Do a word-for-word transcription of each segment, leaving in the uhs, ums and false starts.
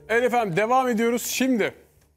Evet efendim, devam ediyoruz. Şimdi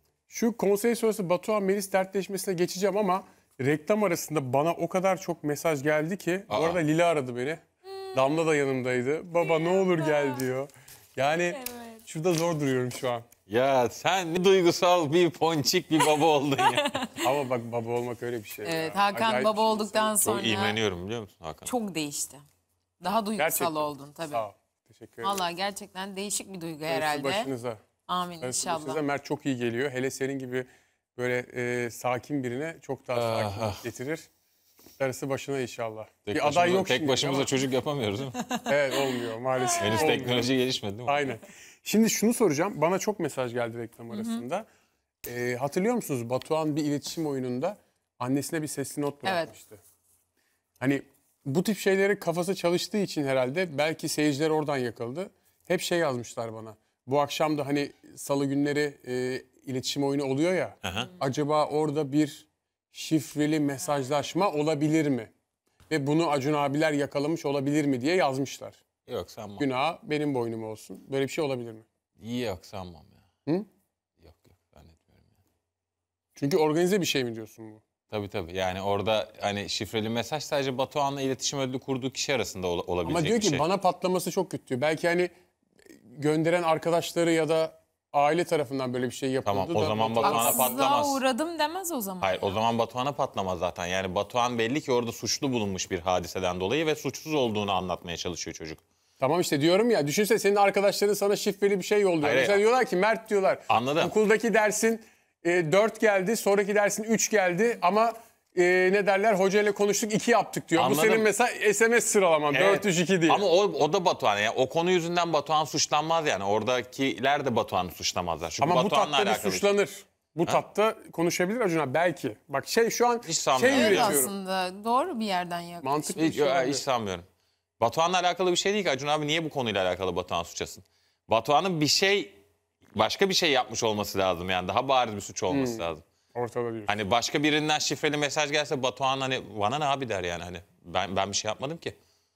şu konsey sonrası Batuhan Melis dertleşmesine geçeceğim ama reklam arasında bana o kadar çok mesaj geldi ki. Aa. Bu arada Lila aradı beni. Hmm. Damla da yanımdaydı. Baba ne olur gel diyor. Yani evet. Şurada zor duruyorum şu an. Ya sen ne duygusal bir ponçik bir baba oldun ya. Ama bak baba olmak öyle bir şey. Evet ya. Hakan Acayip baba olduktan sonra. Çok imreniyorum biliyor musun Hakan? Çok değişti. Daha duygusal gerçekten. Oldun tabii. Sağ ol. Teşekkür ederim. Vallahi gerçekten değişik bir duygu herhalde. Başınıza. Amin inşallah. Başınıza. Mert çok iyi geliyor. Hele senin gibi böyle e, sakin birine çok daha sakin ah. getirir. Darısı başına inşallah. Tek bir başımıza, aday yok tek şimdi başımıza ama. Çocuk yapamıyoruz değil mi? Evet olmuyor maalesef. Henüz teknoloji gelişmedi değil mi? Aynen. Şimdi şunu soracağım. Bana çok mesaj geldi reklam arasında. E, hatırlıyor musunuz? Batuhan bir iletişim oyununda annesine bir sesli not bırakmıştı. Evet. Hani bu tip şeyleri kafası çalıştığı için herhalde belki seyirciler oradan yakaladı. Hep şey yazmışlar bana. Bu akşam da hani salı günleri e, iletişim oyunu oluyor ya. Aha. Acaba orada bir şifreli mesajlaşma olabilir mi? Ve bunu Acun abiler yakalamış olabilir mi diye yazmışlar. Yok sanmam. Günah benim boynuma olsun. Böyle bir şey olabilir mi? Yok sanmam ya. Hı? Yok yok zannetmiyorum ya. Çünkü organize bir şey mi diyorsun bu? Tabii tabii. Yani orada hani şifreli mesaj sadece Batuhan'la iletişim ödülü kurduğu kişi arasında ol olabilecek bir şey. Ama diyor ki şey. Bana patlaması çok kötü diyor. Belki hani gönderen arkadaşları ya da aile tarafından böyle bir şey yapıldı. Tamam o zaman Batuhan'a patlamaz. uğradım demez o zaman. Hayır o zaman Batuhan'a patlamaz zaten. Yani Batuhan belli ki orada suçlu bulunmuş bir hadiseden dolayı ve suçsuz olduğunu anlatmaya çalışıyor çocuk. Tamam işte diyorum ya, düşünsene senin arkadaşların sana şifreli bir şey yolluyor. Hayır, mesela diyorlar ki Mert diyorlar. Anladım. Okuldaki dersin e, dört geldi, sonraki dersin üç geldi ama e, ne derler hoca ile konuştuk iki yaptık diyor. Anladım. Bu senin mesela S M S sıralaman evet. dört üç iki diye. Ama o, o da Batuhan yani o konu yüzünden Batuhan suçlanmaz yani. Oradakiler de Batuhan'ı suçlamazlar. Çünkü ama Batuhan'la bu tatta bir suçlanır. Bu ha? tatta konuşabilir Acun abi belki. Bak şey şu an hiç şey evet üretiyorum. Aslında doğru bir yerden yaklaşık. Mantıklı hiç, bir şey hiç sanmıyorum. Batuhan'la alakalı bir şey değil ki. Acun abi niye bu konuyla alakalı Batuhan suçlasın? Batuhan'ın bir şey, başka bir şey yapmış olması lazım yani. Daha bariz bir suç olması hmm. lazım. Ortada diyorsun. Hani başka birinden şifreli mesaj gelse Batuhan hani bana ne abi der yani. Hani ben ben bir şey yapmadım ki.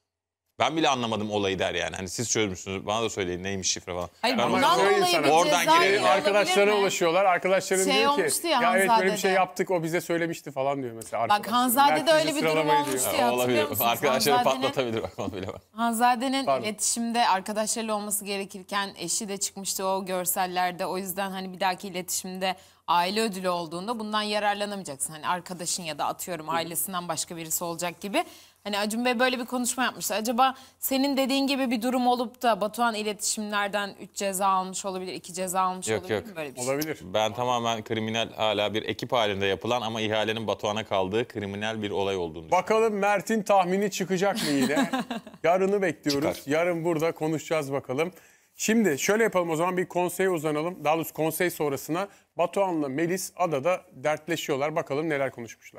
Ben bile anlamadım olayı der yani. Hani siz çözmüşsünüz. Bana da söyleyin neymiş şifre falan. Hayır, ben bundan dolayı bir oradan girelim. Arkadaşlarına ulaşıyorlar. Arkadaşların şey diyor ki ya, ya evet böyle bir şey yaptık o bize söylemişti falan diyor mesela. Bak Hanzade'de öyle bir durum olmuştu ya, hatırlıyor musunuz? Arkadaşları patlatabilir bak onu bile bak. Hanzade'nin iletişimde arkadaşlarıyla olması gerekirken eşi de çıkmıştı o görsellerde. O yüzden hani bir dahaki iletişimde aile ödülü olduğunda bundan yararlanamayacaksın. Hani arkadaşın ya da atıyorum ailesinden başka birisi olacak gibi. Hani Acun Bey böyle bir konuşma yapmıştı. Acaba senin dediğin gibi bir durum olup da Batuhan iletişimlerden üç ceza almış olabilir, iki ceza almış yok, olabilir yok. mi? Böyle bir olabilir. Şey? Ben tamamen kriminal hala bir ekip halinde yapılan ama ihalenin Batuhan'a kaldığı kriminal bir olay olduğunu bakalım Mert'in tahmini çıkacak mı yine? Yarını bekliyoruz. Çıkar. Yarın burada konuşacağız bakalım. Şimdi şöyle yapalım o zaman bir konseye uzanalım. Daha doğrusu konsey sonrasına Batuhan'la Melis adada dertleşiyorlar. Bakalım neler konuşmuşlar.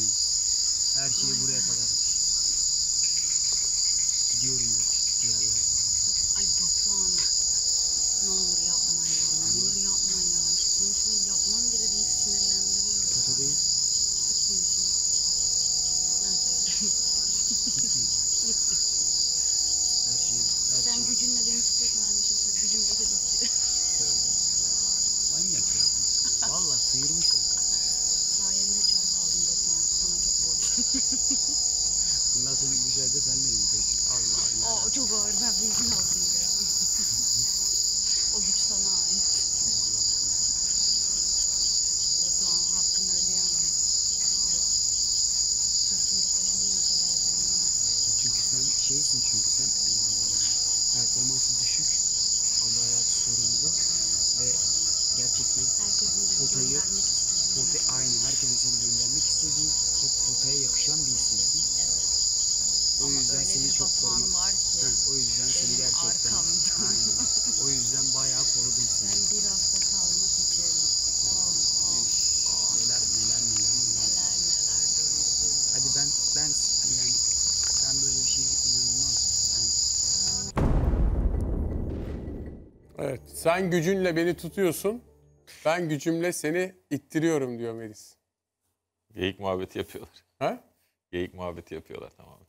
Her şeyi buraya kadar. Gidiyorum diğerler. Ay Batuhan. Ne olur yapma ya. Ne olur yapma ya. Şu konuşmayı yapmam bile beni sinirlendiriyor. Potadayız. Ben söyleyeyim. Her şeyi. Her Sen şeyi. gücünle beni tutuyorsun. Ben de şimdi gücümle de tutuyorum. Manyak ya bu. Valla sıyırmışlar. Sayende üç ay kaldım Batuhan. Sana çok borçluyum. Bundan sonra dışarıda sen benim peşin. Allah Allah. O çok ağır. Ben büyükün altına giremem. O güç sana ait. Batuhan hakkını ödeyemem. Allah. Sırtımda taşıdığın kadar zaman. Çünkü sen şeysin çünkü sen e, performansı düşük. Ada hayatı sorunlu ve gerçekten Herkesin de potayı, göndermek istediği. potayı aynı herkesin seni göndermek istediğin hep potaya yakışan bir isimsin. Evet. O Ama yüzden öyle seni bir çok Batuhan korumak. var ki. Heh, o yüzden seni benim gerçekten. arkamda. Aynen. O yüzden bayağı korudum seni. Ben bir hafta kalmak için. Oh oh oh. Neler neler neler neler. Neler neler döndü. Hadi ben ben yani ben böyle bir şey inanılmaz. Ben... Evet, sen gücünle beni tutuyorsun. Ben gücümle seni ittiriyorum diyor Melis. Geyik muhabbeti yapıyorlar. Ha? Geyik muhabbeti yapıyorlar tamamen.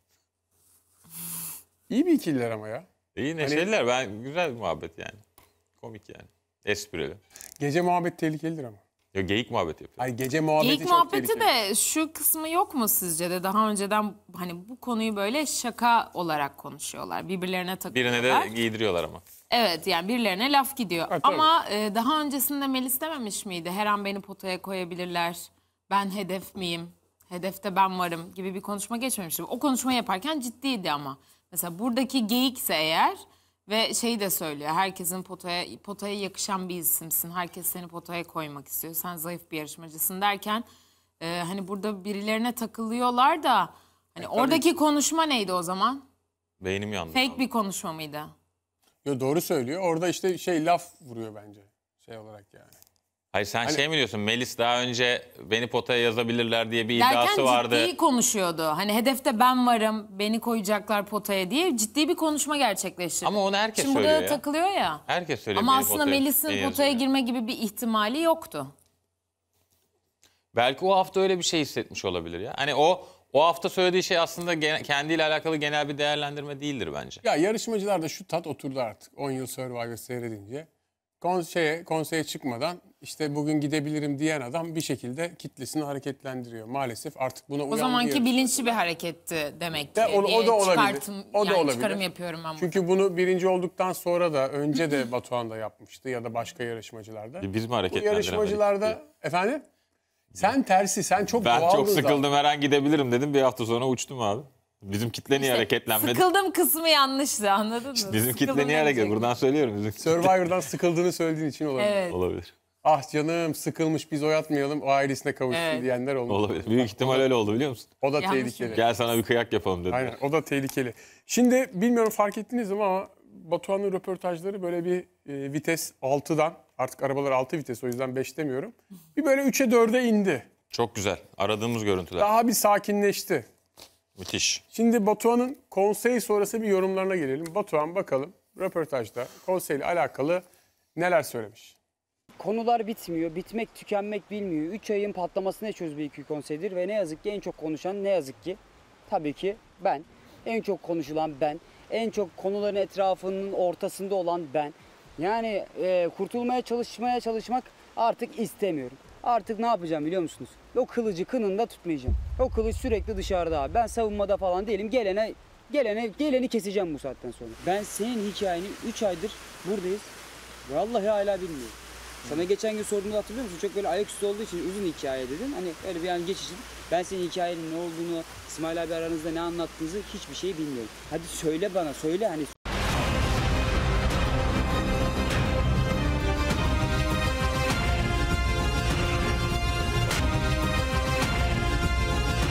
İyi bir ikililer ama ya. İyi neşeliler. Hani... Ben güzel bir muhabbet yani. Komik yani. Esprili. Gece muhabbet tehlikelidir ama. Yo, geyik muhabbeti yapıyor. Ay gece muhabbeti Geyik çok muhabbeti tehlikeli. de şu kısmı yok mu sizce de? Daha önceden hani bu konuyu böyle şaka olarak konuşuyorlar. Birbirlerine takılıyorlar. Birine de giydiriyorlar ama. Evet, yani birilerine laf gidiyor. Ha, tabii. Ama e, daha öncesinde Melis dememiş miydi? Her an beni potaya koyabilirler. Ben hedef miyim? Hedefte ben varım gibi bir konuşma geçmemişti. O konuşma yaparken ciddiydi ama. Mesela buradaki geyikse eğer ve şeyi de söylüyor. Herkesin potaya potaya yakışan bir isimsin. Herkes seni potaya koymak istiyor. Sen zayıf bir yarışmacısın derken e, hani burada birilerine takılıyorlar da hani oradaki konuşma neydi o zaman? Beynim yandı. Fake bir konuşma mıydı? Yo, doğru söylüyor. Orada işte şey laf vuruyor bence. Şey olarak yani. Hayır sen Hani- şey mi diyorsun? Melis daha önce beni potaya yazabilirler diye bir iddiası Derken vardı. ciddi konuşuyordu. Hani hedefte ben varım, beni koyacaklar potaya diye ciddi bir konuşma gerçekleştirdi. Ama onu herkes Şimdi söylüyor burada ya. takılıyor ya. Herkes söylüyor. Ama beni aslında potaya- Melis'in beni potaya yazıyor. girme gibi bir ihtimali yoktu. Belki o hafta öyle bir şey hissetmiş olabilir ya. Hani o o hafta söylediği şey aslında gene- kendiyle alakalı genel bir değerlendirme değildir bence. Ya yarışmacılarda şu tat oturdu artık. on yıl Survivor seyredince. Konseye, konseye çıkmadan işte bugün gidebilirim diyen adam bir şekilde kitlesini hareketlendiriyor. Maalesef artık buna uyan O bir zamanki yarışmacı. bilinçli bir hareketti demek ki. De, o, o diye da olabilir. çıkartım- O da yani olabilir. çıkarım yapıyorum ama. Çünkü bunu birinci olduktan sonra da önce de Batuhan da yapmıştı ya da başka yarışmacılarda. Biz mi Bu hareketlendiremedik? yarışmacılarda efendim sen tersi sen çok Ben doğaldın çok sıkıldım zaten. her an gidebilirim dedim. Bir hafta sonra uçtum abi. Bizim kitle niye İşte hareketlenmedi? Sıkıldım kısmı yanlıştı, anladın mı? Bizim kitle Sıkıldım niye hareket? demeyecek. Buradan söylüyorum. Bizim kitle- Survivor'dan sıkıldığını söylediğin için olabilir. Evet. Olabilir. Ah canım sıkılmış biz oyatmayalım o ailesine kavuşsun Evet. diyenler olmuş. Olabilir. Büyük ihtimal öyle oldu biliyor musun? O da Yanlış tehlikeli. Gel sana bir kıyak yapalım dediler. Aynen o da tehlikeli. Şimdi bilmiyorum fark ettiniz mi ama Batuhan'ın röportajları böyle bir e, vites altıdan artık arabalar altı vites o yüzden beş demiyorum. Bir böyle üçe dörde indi. Çok güzel. Aradığımız görüntüler. Daha bir sakinleşti. Müthiş. Şimdi Batuhan'ın konsey sonrası bir yorumlarına gelelim. Batuhan bakalım röportajda konseyle alakalı neler söylemiş. Konular bitmiyor, bitmek tükenmek bilmiyor. üç ayın patlamasını çöz bir iki konseydir ve ne yazık ki en çok konuşan ne yazık ki tabii ki ben. En çok konuşulan ben. En çok konuların etrafının ortasında olan ben. Yani e, kurtulmaya çalışmaya çalışmak artık istemiyorum. Artık ne yapacağım biliyor musunuz? O kılıcı kınında tutmayacağım. O kılıç sürekli dışarıda abi. Ben savunmada falan değilim. Gelene gelene geleni keseceğim bu saatten sonra. Ben senin hikayeni üç aydır buradayız. Vallahi hala bilmiyorum. Sana geçen gün sorduğumda hatırlıyor musun? Çok böyle ayaküstü olduğu için uzun hikaye dedin. Hani öyle bir an geçişin. Ben senin hikayenin ne olduğunu, İsmail abi aranızda ne anlattığınızı hiçbir şey bilmiyorum. Hadi söyle bana, söyle hani